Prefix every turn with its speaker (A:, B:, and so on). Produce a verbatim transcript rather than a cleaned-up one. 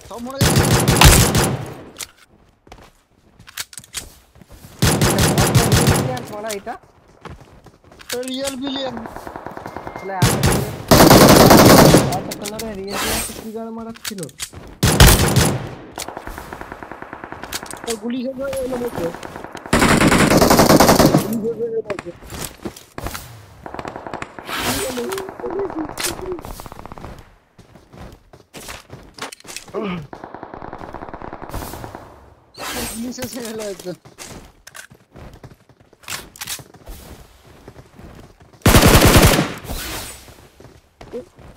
A: সব মরে গেছে।
B: মারা এটা
A: রিয়েল বিলিয়ন
B: তাহলে এতক্ষণ ধরে রিয়েল বিলিয়ন কি গাড়ি মারাচ্ছিল
A: গুলি শেষ হয়ে গেল মধ্যে গুলি শেষ হয়ে গেল একদম।